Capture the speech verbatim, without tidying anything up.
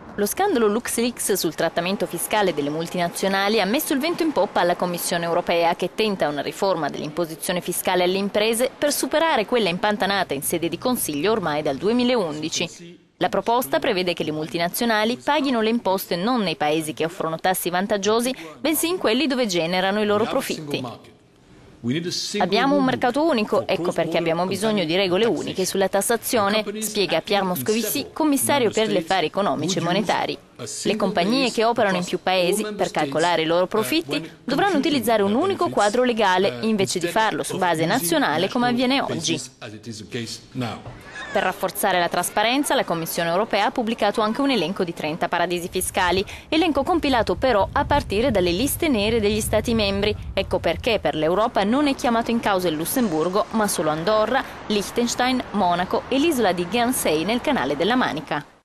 Lo scandalo LuxLeaks sul trattamento fiscale delle multinazionali ha messo il vento in poppa alla Commissione europea, che tenta una riforma dell'imposizione fiscale alle imprese per superare quella impantanata in sede di Consiglio ormai dal duemilaundici. La proposta prevede che le multinazionali paghino le imposte non nei paesi che offrono tassi vantaggiosi, bensì in quelli dove generano i loro profitti. Abbiamo un mercato unico, ecco perché abbiamo bisogno di regole uniche sulla tassazione, spiega Pierre Moscovici, commissario per gli affari economici e monetari. Le compagnie che operano in più paesi, per calcolare i loro profitti, dovranno utilizzare un unico quadro legale, invece di farlo su base nazionale come avviene oggi. Per rafforzare la trasparenza, la Commissione europea ha pubblicato anche un elenco di trenta paradisi fiscali, elenco compilato però a partire dalle liste nere degli Stati membri. Ecco perché per l'Europa non è chiamato in causa il Lussemburgo, ma solo Andorra, Liechtenstein, Monaco e l'isola di Guernsey nel Canale della Manica.